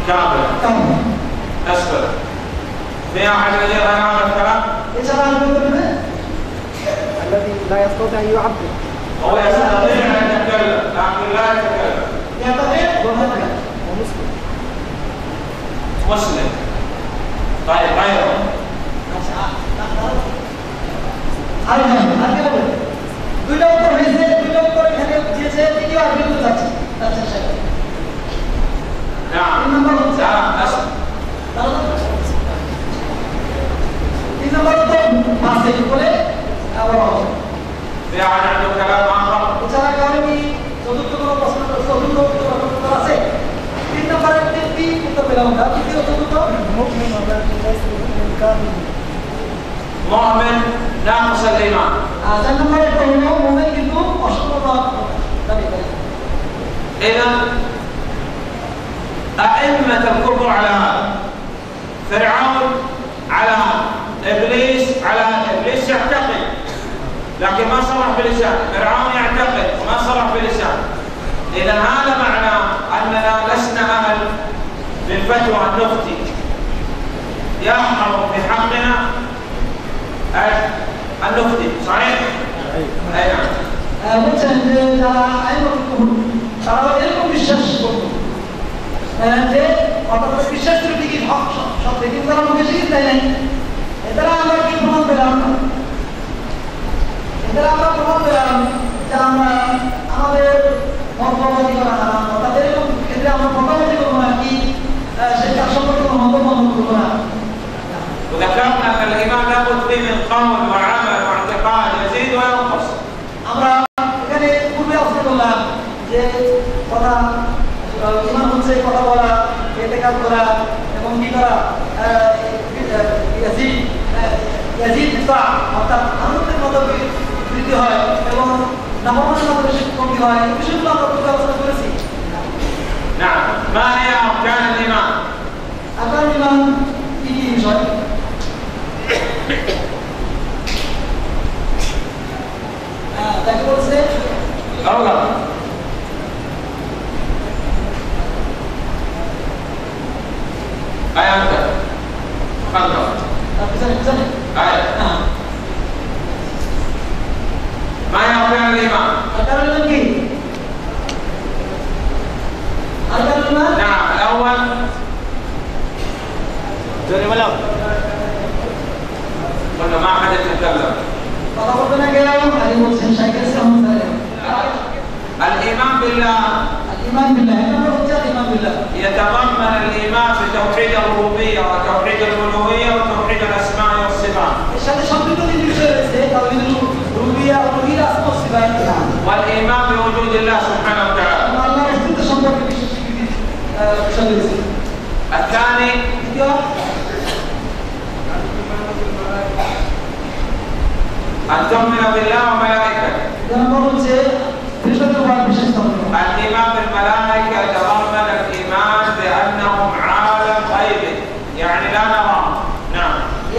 كامل أسفل. في أحد غير هذا الكلام؟ الذي لا يستطيع أن يعبر. هو يستطيع أن يتكلم لكن لا يتكلم. ومسلم. مسلم. طيب غيره. نعم. في أحد عنده كلام آخر؟ مؤمن ناقص الإيمان. إذا أئمة الكفر على هذا. فرعون على إبليس يعتقد لكن ما صرح بلسانه. فرعون يعتقد وما صرح بلسانه. إذا هذا معناه أننا لسنا أهل للفتوى أن نفتي. يحرم في حقنا أن نفتي. صحيح؟ أي نعم. وذكرنا أن الإيمان لابد فيه من قول وعمل واعتقاد يزيد وينقص. نعم. ما هي أركان الإيمان؟ أركان الإيمان أولا أي أنت خلق أي ما هي أركان الإيمان؟ أركان الإيمان نعم. الأول قلنا ما حد يتكلم. الإيمان بالله يتضمن الإيمان بتوحيد الربوبية وتوحيد الألوهية وتوحيد الأسماء والصفات. والإيمان بوجود الله سبحانه وتعالى. الثاني أن تؤمن بالله وملائكته. الإيمان بالملائكة يتضمن الإيمان بأنهم عالم غيبي يعني لا نراهم. نعم.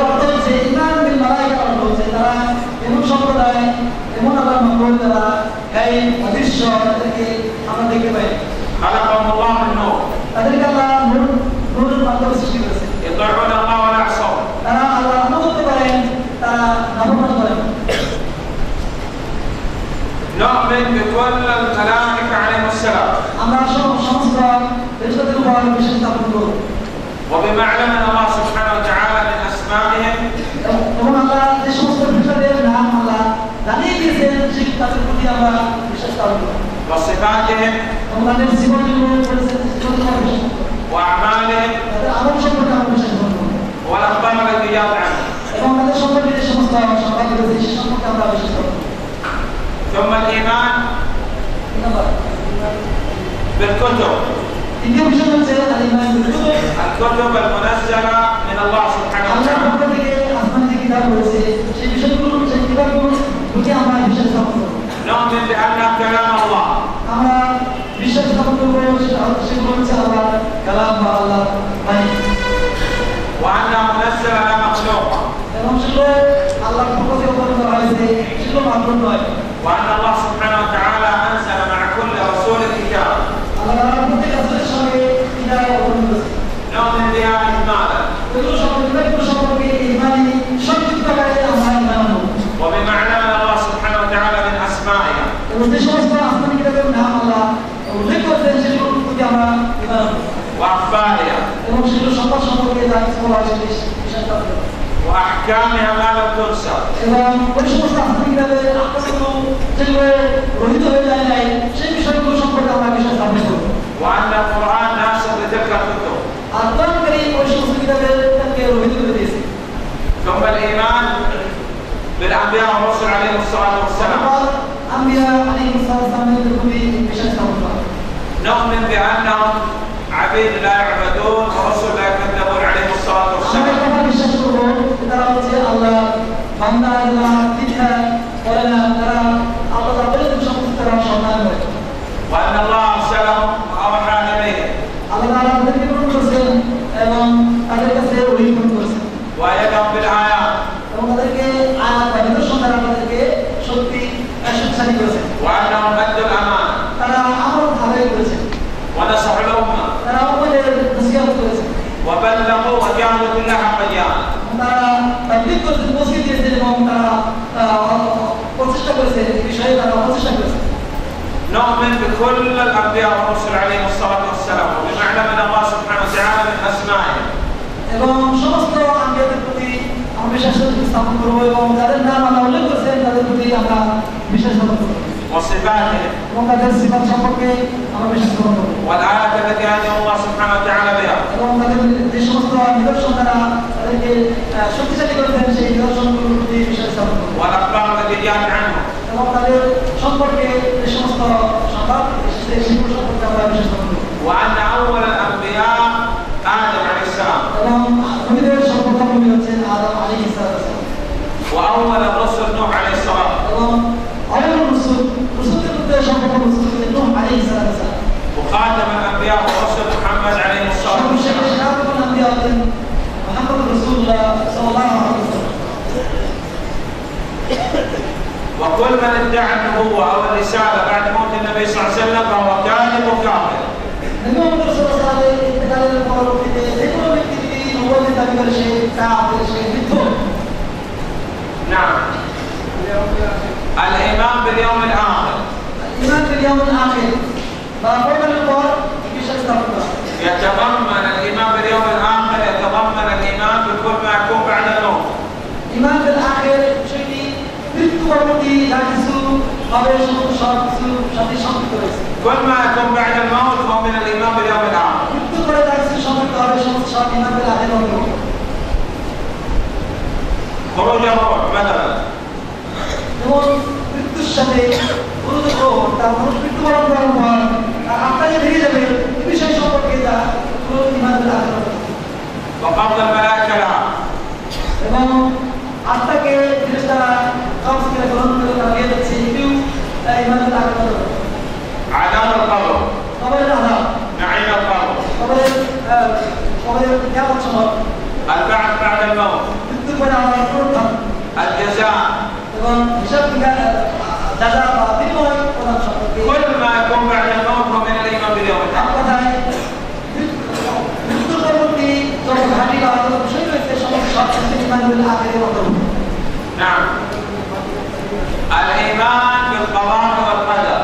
خلقهم الله من نور يطيعون الله ولا يعصون. نؤمن بكل الملائكة عليهم السلام وبما علمنا الله سبحانه وتعالى من أسمائهم وصفاتهم وأعمالهم والأخبار التي جاءت عنهم. ثم الإيمان بالكتب. الكتب المنزلة من الله سبحانه وتعالى. نؤمن بأنها كلام الله. وأنها منزلة لا مخلوقة. وأن الله سبحانه وتعالى أنزل مع كل رسول كتاب. উল্লেখ করেছেন সেগুলোর প্রতি আমরা ঈমান আনবো وأخبارها এবং সেগুলো সম্পদ সম্পর্কে যা কিছু বলা হয়েছে বিশ্বাস করতে হবে وأحكامها ما لم تنسى এবং ওই সমস্ত আধ্যাত্মিকভাবে আত্মগুলো যেগুলো রহিত হয়ে যায় নাই সেই বিষয়গুলো সম্পর্কে আমরা বিশ্বাস স্থাপন করব وأن القرآن ناسخ لتلك الكتب আর কোরআনকারী ওই সমস্ত কিতাবেরকে রহিত করে দিয়েছে ثم الإيمان بالأنبياء والرسل عليهم الصلاة والسلام আম্বিয়া আলাইহিস সালামের প্রতি বিশ্বাস স্থাপন করা نؤمن بأنهم عبيد لا يعبدون ورسل لا يكذبون عليهم الصلاة والسلام আমরা বিশ্বাস করব তারা হচ্ছে আল্লাহ বান্দা যারা মিথ্যা বলে না তারা আল্লাহ তাআলার সমস্ত তারা সম্মান করে وأن الله أرسلهم وأوحى إليهم আল্লাহ তাআলা তাদেরকে প্রেরণ করেছেন এবং তাদের কাছে ওহী প্রেরণ করেছেন وأيدهم بالآيات এবং তাদেরকে আয়াত বা নিদর্শন দ্বারা তাদেরকে শক্তিশালী করেছেন وأنهم أدوا الأمانة তারা আমানত আদায় করেছেন ونصحوا الأمة তারা আমাদের নসিহত করেছেন وبلغوا وجاهدوا في الله حق جهاده তারা তাবলীগ করেছেন পৌঁছে দিয়েছেন এবং তারা প্রচেষ্টা করেছেন এই বিষয়ে তারা প্রচেষ্টা করেছেন نؤمن بكل الأنبياء والرسل عليهم الصلاة والسلام وبما علمنا الله سبحانه وتعالى من أسمائهم এবং সমস্ত আম্বিয়াদের প্রতি আমরা বিশ্বাস স্থাপন করবো এবং যাদের নাম আমরা উল্লেখ করেছেন তাদের প্রতি আমরা বিশ্বাস স্থাপন করবো وصفاتهم এবং তাদের সিফাত সম্পর্কে আমরা বিশ্বাস স্থাপন করবো والآيات التي أنزل الله سبحانه وتعالى بها এবং তাদের যে সমস্ত নিদর্শন দ্বারা তাদেরকে শক্তিশালী করেছেন সেই নিদর্শনগুলোর প্রতি বিশ্বাস স্থাপন করবো والأخبار التي جاءت عنهم এবং তাদের সম্পর্কে যে সমস্ত সংবাদ এসেছে সেগুলো সম্পর্কে আমরা বিশ্বাস স্থাপন করবো وأن أول الأنبياء آدم عليه السلام এবং নবীদের সর্বপ্রথম নবী হচ্ছেন আদম আলাইহিস সালাম وأول الرسل نوح عليه السلام এবং অনেক রসুলদের মধ্যে সর্বপ্রথম রসুল হচ্ছেন নূহ আলাইহিস সালাম وخاتم الأنبياء والرسل محمد عليه الصلاة والسلام محمد رسول الله صلى الله عليه وسلم وكل من ادعى النبوة أو الرسالة بعد موت النبي صلى الله عليه وسلم فهو كاذب وكافر. النبي صلى الله عليه وسلم انتقال القول في ذكر الكتاب هو من ذكر شيء كافر شيء مثله. نعم. الإيمان باليوم الآخر. الإيمان باليوم الآخر. بقول القول في شخص يتضمن الإيمان باليوم الآخر يتضمن الإيمان بكل ما يكون بعد الموت. إيمان بالآخر شيء মৃত্যুপরবর্তী যা কিছু হবে সব কিছু সাথে সম্পৃক্ত রয়েছে كل ما يكون بعد الموت هو من الإيمان باليوم الآخر. মৃত্যু পরে যা কিছু সম্পৃক্ত হবে সমস্ত সব ঈমান বিল আখির অন্তর্ভুক্ত خروج الروح مثلا যেমন মৃত্যুর সাথে খরুজ রূহ তার মানুষ মৃত্যুবরণ করার পর তার আত্মা যে ভেঙে যাবে এই বিষয় সম্পর্কে যা পুরো ঈমান বিল আখির অন্তর্ভুক্ত وقبض الملائكة لها এবং আত্মাকে ফেরেশতারা কবজ করে গ্রহণ করে তারা নিয়ে যাচ্ছে এটিও ঈমান বিল আখির অন্তর্ভুক্ত عذاب القبر কবরের আযাব نعيم القبر কবরের কিয়ামত সময় البعث بعد الموت মৃত্যুর পরে আমার পুনরুত্থান الجزاء এবং হিসাব যারা বিনিময় প্রদান সম্পর্কে كل ما يكون بعد الموت هو من الإيمان باليوم الآخر. কথায় মৃত্যুর পরবর্তী যত ঘাটি বা যত বিষয় রয়েছে সমস্ত সব কিছু ঈমান বিল আখিরের অন্তর্ভুক্ত نعم. الإيمان بالقضاء والقدر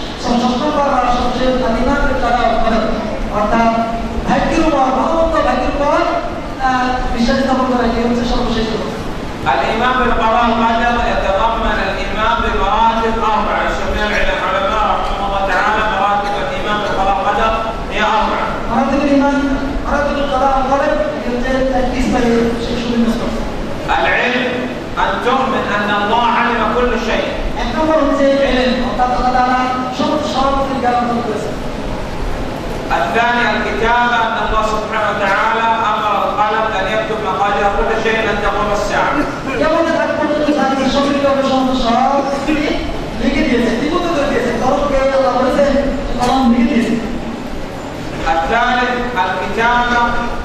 অর্থাৎ ভাগ্যের উপর ভগবন্ত ভাগ্যের উপর বিশ্বাস স্থাপন করা এটি হচ্ছে সর্বশেষ الإيمان بالقضاء والقدر يتضمن الإيمان بمراتب أربعة يسميها العلماء رحمهم الله تعالى مراتب الإيمان بالقضاء والقدر هي أربعة. مراتب الإيمان مراتب القضاء والقدر হচ্ছে একটি স্তরে সুবিন্যস্ত العلم أن تؤمن أن الله علم كل شيء. এক নম্বর হচ্ছে ইলম অর্থাৎ আল্লাহ তাআলা সমস্ত সর্বত্র জ্ঞান অর্জন করেছেন الثاني الكتابة أن الله سبحانه وتعالى أمر القلم أن يكتب مقادير كل شيء لن تقوم الساعة. যেমন এক পর্যন্ত সারা সবগুলো সমস্ত সব লিখে দিয়েছে লিপিবদ্ধ করে দিয়েছে কলমকে আল্লাহ বলেছেন কলম লিখে দিয়েছে الثالث الكتابة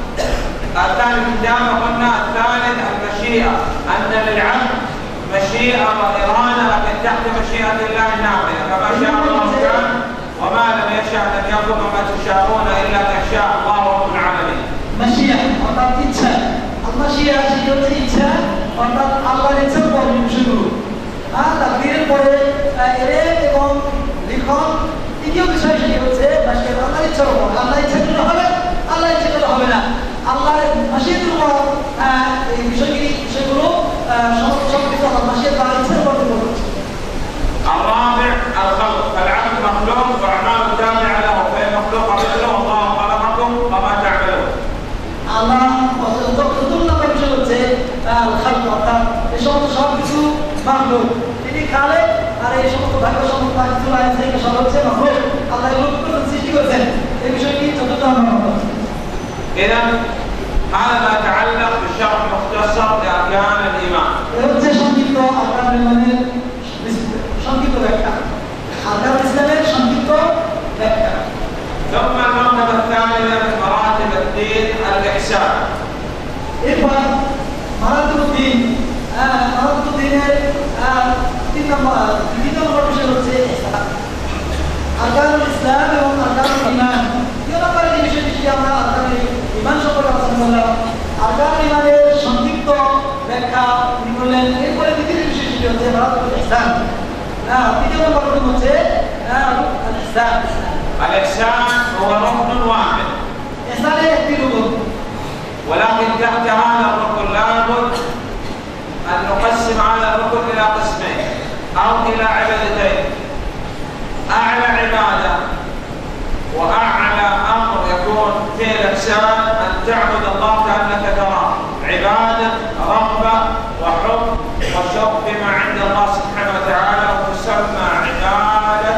قلنا الثالث المشيئة أن للعبد مشيئة وإرادة لكن تحت مشيئة الله نافذة كما شاء الله كان وما لم يشاء لم يكن وما تشاءون إلا أن يشاء الله رب العالمين. مشيئة অর্থাৎ ইচ্ছা المشيئة হচ্ছে ইচ্ছা অর্থাৎ আল্লাহর ইচ্ছার উপর বিষয়গুলো আর তাকদীরের পরে এর এবং লিখন তৃতীয় বিষয় সেটি হচ্ছে ইচ্ছার উপর। আল্লাহ ইচ্ছা করলে হবে, আল্লাহ ইচ্ছা করলে হবে না। আল্লাহর মাশিয়াতের উপর এই বিষয়গুলো সব কিছু আল্লাহ মাশিয়াত বা ইচ্ছার উপর নির্ভর করছে। الرابع الخلق، العبد مخلوق واعماله تابعه له، فهي مخلوقه مثله والله خلقكم وما تعملون. আল্লাহ চতুর্থ নম্বর বিষয় হচ্ছে খালক, অর্থাৎ এই সমস্ত সবকিছু মাখলুক, তিনি খালেক, আর এই সমস্ত ভাগ্য সমস্ত কিছু আছে সব হচ্ছে মাখলুক। আল্লাহ এগুলো সৃষ্টি করেছেন, এই বিষয়টি চতুর্থ নম্বর। إذا هذا ما يتعلق بشرح مختصر لأركان الإيمان. এর হচ্ছে সংক্ষিপ্ত আরকানুল ঈমানের সংক্ষিপ্ত ব্যাখ্যা, আরকানুল ইসলামের সংক্ষিপ্ত ব্যাখ্যা। ثم المرتبة الثانية من مراتب الدين الإحسان. এরপর মারাতুদ্দিন, মারাতুদ্দিনের দ্বিতীয় নম্বর বিষয় হচ্ছে ইহসান। আরকানুল ইসলাম এবং আরকানুল ঈমান, দুই নম্বরের যে বিষয়টি আমরা আরকানুল ঈমান সম্পর্কে আলোচনা করলাম। আরকানুল ঈমানের সংক্ষিপ্ত ব্যাখ্যা তিনি বললেন। এরপরে দ্বিতীয় বিষয়টি হচ্ছে মারাতুল ইহসান। তৃতীয় নম্বরটি হচ্ছে ইহসান। الإحسان هو ركن واحد. ইহসানের একটি রুকন, ولكن تحت هذا الركن لابد أن نقسم هذا الركن إلى قسمين أو إلى عبادتين. أعلى عبادة وأعلى أمر يكون في الإحسان أن تعبد الله كأنك تراه، عبادة رغبة وحب وشوق بما عند الله سبحانه وتعالى، وتسمى عبادة.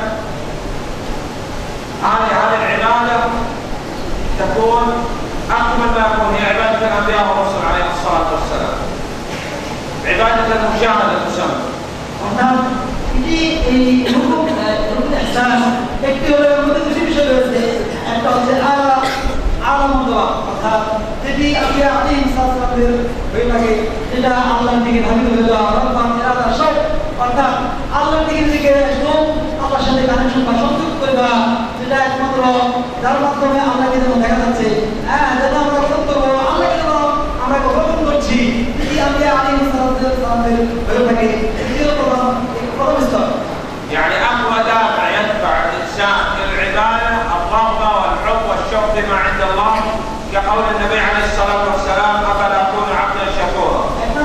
هذه العبادة تكون أكمل ما يكون، هي عبادة الأنبياء والرسل عليهم الصلاة والسلام، عبادة المشاهدة تسمى. অর্থাৎ এটি এই রুকুন ইহসান একটি হলো, এর মধ্যে দুটি বিষয় রয়েছে। একটা হচ্ছে আলামতওয়া, অর্থাৎ যেটি আম্বিয়া আলাইহিস সালামের হয়ে থাকে, যেটা আল্লাহর দিকে ধাবিত হয়ে যাওয়া, রব্বান ইরাদা সব, অর্থাৎ আল্লাহর দিকে একদম আল্লাহর সাথে কানেকশন বা সংযোগ করে দেওয়া, যেটা একমাত্র যার মাধ্যমে আল্লাহকে যেমন দেখা যাচ্ছে, যেন আমরা গ্রহণ করবো, আল্লাহকে যেন আমরা গ্রহণ করছি, যদি আম্বিয়া আলাইহিস সালামের হয়ে থাকে। يعني أقوى دافع يدفع الإنسان إلى العبادة الرغبة والحب والشوق بما عند الله، كقول النبي عليه الصلاة والسلام: أفلا أكون عبدا شكورا.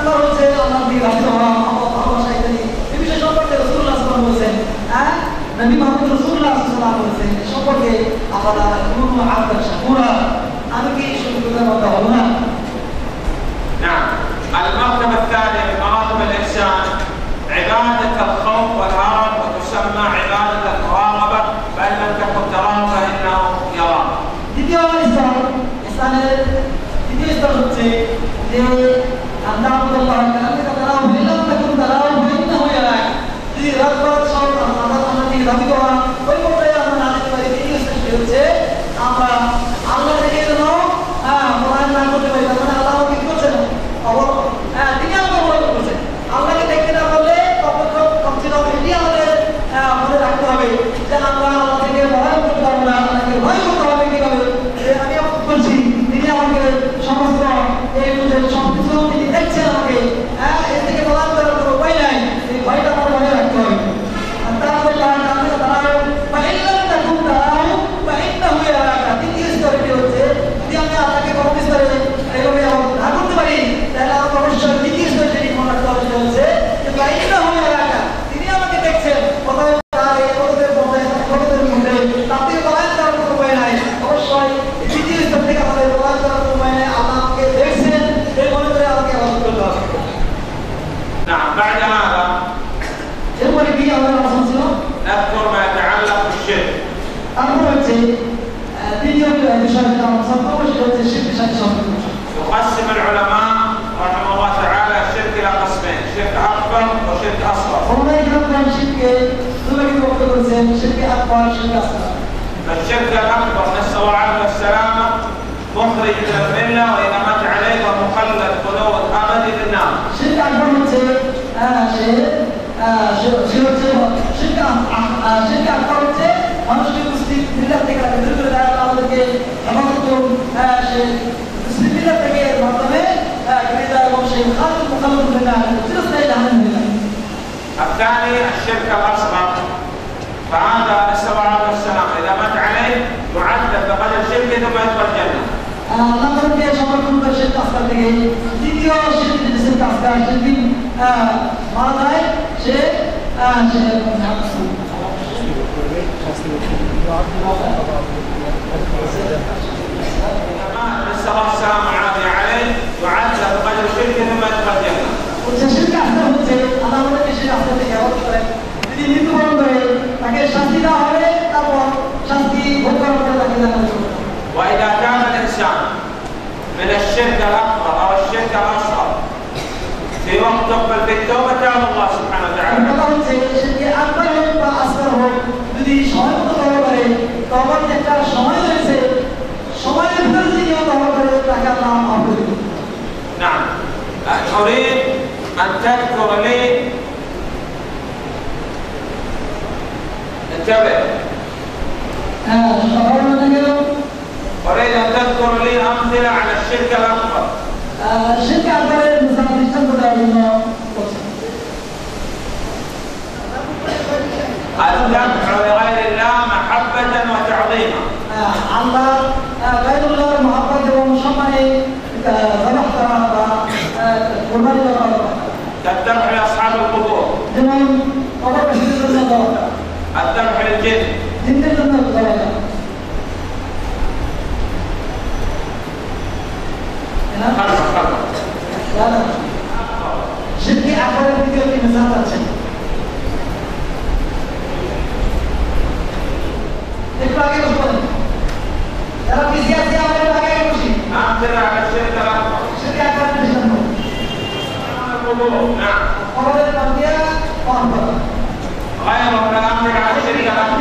نعم. المرتبة الثانية من مراتب الإحسان عبادة الخوف والهرب، وتسمى عبادة المراقبة، فإن لم تكن تراه فإنه يراك. দ্বিতীয় ইসলামের দ্বিতীয় স্তর হচ্ছে যে আল্লাহ তাআলা বললেন তখন তারা হইনা হয়ে যায়, যদি রাতভর সব আমরা দিকে দাবি করা ওই পর্যায়ে আমরা না যেতে পারি। দ্বিতীয় স্তর হচ্ছে আমরা আল্লাহ থেকে যেন মনে না করতে পারি, মানে আল্লাহ কি করছেন তিনি আমাকে মনে করছেন। আল্লাহকে দেখতে না পারলে কমছে না, এটি আমাদের মনে রাখতে হবে যে আমরা আল্লাহ থেকে ভয় করতে পারবো না। আল্লাহকে ভয় করতে হবে কিভাবে, যে আমি বলছি তিনি আমাকে সমস্ত এই সবকিছু তিনি দেখছেন আমাকে, এর থেকে প্রদান করার কোনো উপায় নাই। এই ভয়টা আমার মনে রাখতে হবে। তারপর দাঁড়াও বা ইল্লাম তাকুন দাঁড়াও বা ইন্না হয়ে রাখা। তৃতীয় স্তরটি হচ্ছে যদি আমি আল্লাহকে কোনো স্তরে এইভাবে না করতে পারি, তাহলে আমার অবশ্যই তৃতীয় স্তরটি মনে রাখতে হবে, সেটা হচ্ছে যে বা ইন্না হয়ে রাখা, তিনি আমাকে দেখছেন। কোথায় نعم. بعد هذا نذكر ما يتعلق بالشرك. يقسم العلماء رحمه الله تعالى الشرك إلى قسمين: شرك أكبر وشرك أصغر. فالشرك الأكبر نسأل الله العافية والسلامة مخرج من الملة، وإذا مات عليه فمخلد خلود أبدي في النار. মানুষকে মুসলিম মিল্লাত থেকে দূর করে দেওয়া, আমাদেরকে হেফাজত মুসলিম মিল্লাত থেকে মাধ্যমে এবং সেই মুখালুদ হয়ে যায়, চিরস্থায়ী জাহান্নামে হয়ে যায়। الثاني الشرك الأصغر، فهذا نسأل الله العافية والسلامة إذا مات عليه يعذب নাম্বার দিয়ে সমর্থন করে সে কাজটা থেকে দ্বিতীয় শিল্পী দেশের কাজটা শিল্পী মারা যায় সে الصلاة والسلام عليه يعذب قدر شركه ثم يدخل الجنة. শিল্পী আসতে হচ্ছে আল্লাহ আমাদেরকে সে রাস্তা থেকে আবাদ করে যদি মৃত্যুবরণ করে তাকে শাস্তি দেওয়া হবে তারপর শাস্তি ভোগ করার পরে তাকে জানাতে হবে। وإذا كان الإنسان من الشرك الأكبر أو الشرك الأصغر في وقت تقبل في التوبة تاب الله سبحانه وتعالى. কথা হচ্ছে শিরকে আকবার হোক বা আসগর হোক যদি সময় মতো তওবা করে তওবার একটা সময় রয়েছে সময়ের ভিতরে যদি কেউ তওবা করে তাকে আল্লাহ মাফ করে দিবেন। نعم. أريد أن تذكر لي انتبه. أريد أن تذكر لي أمثلة على الشرك الأكبر. الشرك الأكبر مثلا تشتغل على الذبح لغير الله محبة وتعظيما. الله غير الله محبة ومشمنة ذبح قربان الله. الذبح لأصحاب القبور. الذبح للجن. خلف. لا شرك أكبر فيديو في مثال الشرك. একটু আগে বলুন যারা বিজি আছে আমাদের আগে বসি أمثلة على الشرك الأكبر. শিরক আকবর নিশান القبور. نعم. আমাদের কাছে পাঁচটা غيره من الأمثلة على الشرك الأكبر.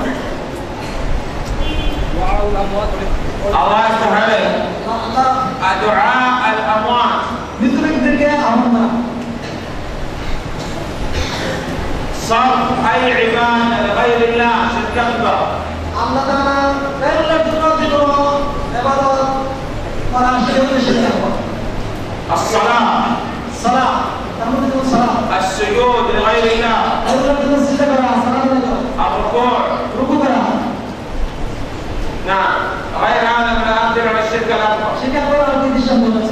الله يفتح عليك. دعاء الأموات. মৃতদেরকে আমরা صرف أي عبادة لغير الله شرك أكبر. আমরা তারা গায়রুল্লাহর জন্য কোনো ইবাদত করা শিরক আকবর। الصلاة. সালাত তার মধ্যে কোন সালাত السجود لغير الله. গায়রুল্লাহর জন্য সিজদা করা সালাত করা الركوع. রুকু করা نعم. غير هذا من الأمثلة على الشرك الأكبر. শিরক আকবর আর কি দৃষ্টান্ত আছে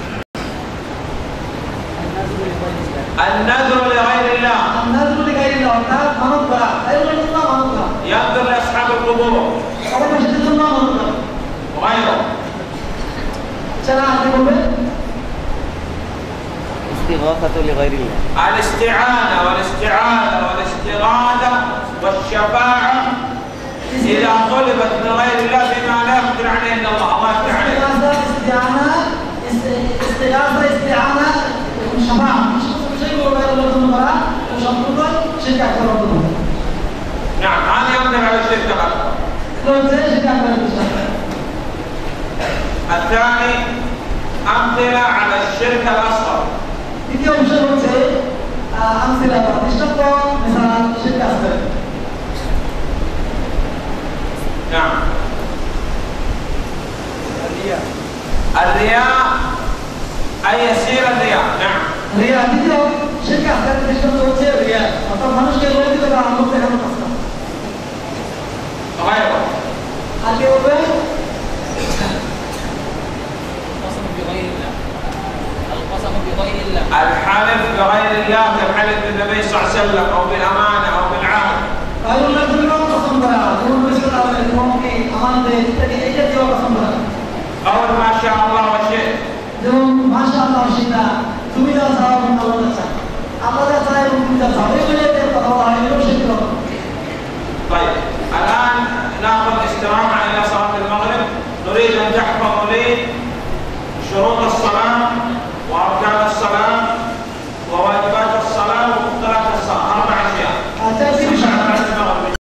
النذر لغير الله. النذر لغير الله অর্থাৎ মানত করা গায়রুল্লাহর জন্য মানত করা ينذر لأصحاب القبور সবার পাশে জন্য মানত করা وغيره. চলা আপনি বলবেন استغاثة لغير الله. الاستعانة والاستعاذة والاستغاثة والشفاعة إذا طلبت من غير الله بما لا يقدر عليه إلا الله. الله يفتح عليك. استعانة شفاعة شيء غير الله تعالى وشفاعة شرك أكبر. نعم. هذه أمثلة على الشرك الأكبر. الثاني أمثلة على الشرك الأصغر. দ্বিতীয় বিষয় হচ্ছে আমসিলা বা দৃষ্টান্ত মিসাল শিরক আসগর। نعم. الرياء أي يسير الرياء. نعم. রিয়া দ্বিতীয় শিরক আসগর দৃষ্টান্ত হচ্ছে রিয়া অর্থাৎ মানুষকে লোভিত করা আলোক দেখানোর কাজ করা। غيره. আর কি বলবে الحلف بغير الله كالحلف بالنبي صلى الله عليه وسلم أو بالأمانة أو بالعهد. গায়রুল্লাহর জন্য কসম করা যেমন রাসূল আল্লাহ তোমাকে আমাদের ইত্যাদি এই জাতীয় কসম করা قول ما شاء الله وشئت. যেমন মাশাআল্লাহ শিনা তুমি যা চাও আল্লাহ যা চায় আল্লাহ যা চায় এবং তুমি যা চাও এগুলো কথা বলা হয় এগুলো শিরক আকবর। طيب الآن نأخذ استراحة إلى صلاة المغرب. نريد أن تحفظوا لي شروط